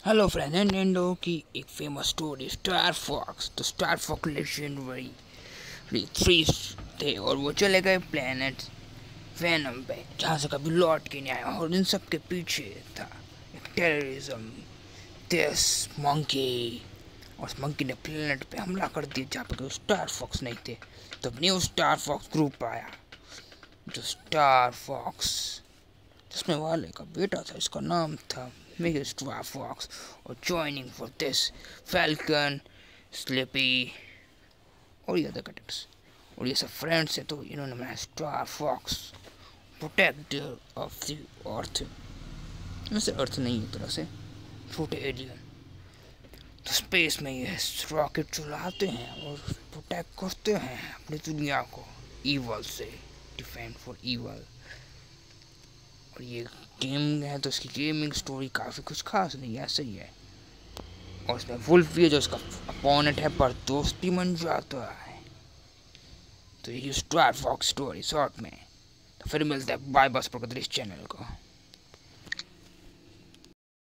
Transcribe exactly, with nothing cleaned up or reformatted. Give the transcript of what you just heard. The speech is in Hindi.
हेलो फ्रेंड, निंटेंडो की एक फेमस स्टोरी स्टार फॉक्स। तो स्टार फॉक्स लेजेंडरी थ्री थे और वो चले गए प्लेनेट वेनम पे, जहाँ से कभी लौट के नहीं आया। और इन सब के पीछे था एक टेररिज्म, दिस मंकी। और उस मंकी ने प्लेनेट पे हमला कर दिया जहाँ पे कोई स्टार फॉक्स नहीं थे। तब न्यू स्टार फॉक्स ग्रुप आया, जो स्टार फॉक्स जिसमें वाले का बेटा था, इसका नाम था स्टार फॉक्स। और joining for this Falcon, Slippy और ये अदर कैरेक्टर्स और ये सब फ्रेंड्स हैं। तो इन्होंने बनाया Star Fox, protector of the earth. वैसे अर्थ नहीं है तरह से, छोटे एलियन। तो स्पेस में ये रॉकेट चलाते हैं और प्रोटेक्ट करते हैं अपनी दुनिया को ईवल से, डिफेंड फॉर ईवल। और ये गेम है तो इसकी गेमिंग स्टोरी काफ़ी कुछ खास नहीं है, ऐसे ही है। और इसमें वुल्फ भी है जो इसका अपोनेंट है, पर दोस्त भी बन जाता है। तो ये स्टार फॉक्स स्टोरी शॉर्ट में। तो फिर मिलते हैं, बाय बस पर इस चैनल को।